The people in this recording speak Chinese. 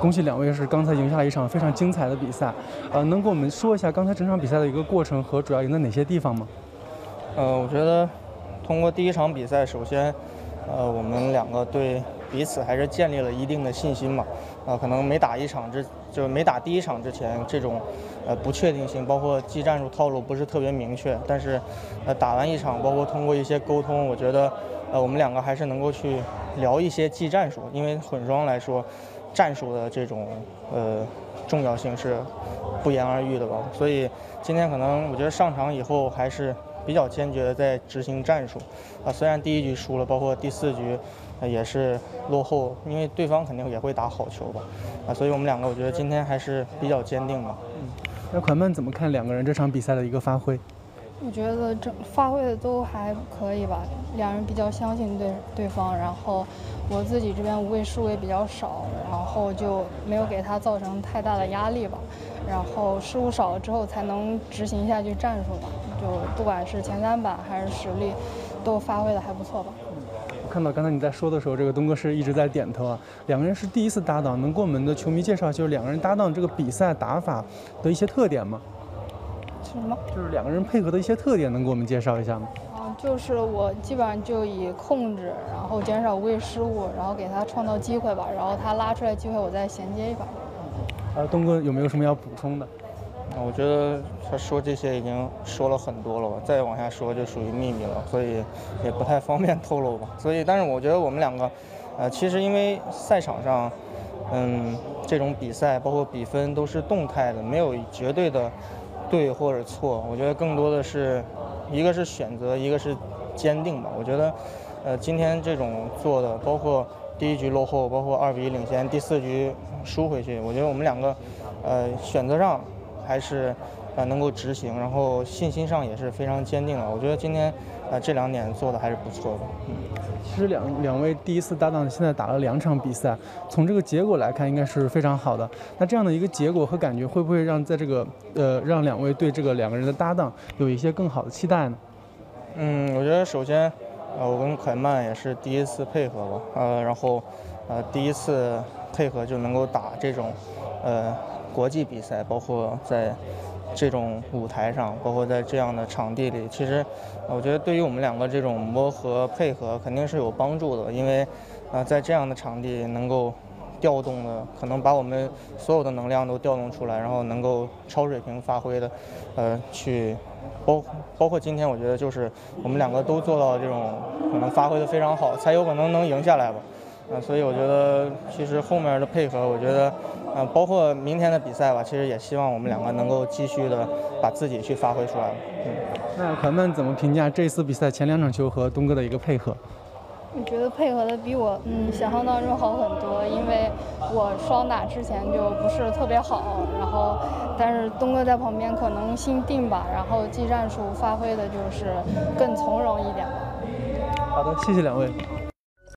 恭喜两位是刚才赢下了一场非常精彩的比赛。能跟我们说一下刚才整场比赛的一个过程和主要赢在哪些地方吗？ 我觉得通过第一场比赛，首先，我们两个对彼此还是建立了一定的信心嘛。可能没打第一场之前，这种不确定性，包括技战术套路不是特别明确。但是，打完一场，包括通过一些沟通，我觉得我们两个还是能够去聊一些技战术，因为混双来说，战术的这种重要性是不言而喻的吧。所以今天可能我觉得上场以后还是比较坚决的在执行战术。虽然第一局输了，包括第4局也是落后，因为对方肯定也会打好球吧。所以我们两个我觉得今天还是比较坚定的。 那款曼怎么看两个人这场比赛的一个发挥？ 我觉得发挥的都还可以吧，两人比较相信对方，然后我自己这边无谓失误也比较少，然后就没有给他造成太大的压力吧，然后失误少了之后才能执行下去战术吧，就不管是前3板还是实力，都发挥的还不错吧。 我看到刚才你在说的时候，这个东哥是一直在点头啊。两个人是第一次搭档，能给我们的球迷介绍就是两个人搭档这个比赛打法的一些特点吗？ 什么？ 就是两个人配合的一些特点，能给我们介绍一下吗？ 就是我基本上就以控制，然后减少无谓失误，然后给他创造机会吧，然后他拉出来机会，我再衔接一把。 东哥有没有什么要补充的？ 我觉得他说这些已经说了很多了吧，再往下说就属于秘密了，所以也不太方便透露吧。但是我觉得我们两个，其实因为赛场上，这种比赛包括比分都是动态的，没有绝对的对或者错。我觉得更多的是，一个是选择，一个是坚定吧。我觉得，今天这种做的，包括第1局落后，包括2比1领先，第4局输回去，我觉得我们两个，选择上还是能够执行，然后信心上也是非常坚定的。我觉得今天这2点做的还是不错的。 其实两位第一次搭档现在打了2场比赛，从这个结果来看应该是非常好的。那这样的一个结果和感觉，会不会让让两位对这个2个人的搭档有一些更好的期待呢？ 我觉得首先，我跟凯曼也是第一次配合吧，然后第一次配合就能够打这种国际比赛，包括在这种舞台上，包括在这样的场地里，其实我觉得对于我们两个这种磨合配合肯定是有帮助的，因为在这样的场地能够调动的，可能把我们所有的能量都调动出来，然后能够超水平发挥的，去包括今天，我觉得就是我们两个都做到这种可能发挥的非常好，才有可能能赢下来吧。所以我觉得其实后面的配合，我觉得包括明天的比赛吧，其实也希望我们两个能够继续的把自己去发挥出来。 那款曼怎么评价这次比赛前2场球和东哥的一个配合？ 我觉得配合的比我想象当中好很多，因为我双打之前就不是特别好，然后但是东哥在旁边可能心定吧，然后技战术发挥的就是更从容一点吧。 好的，谢谢两位。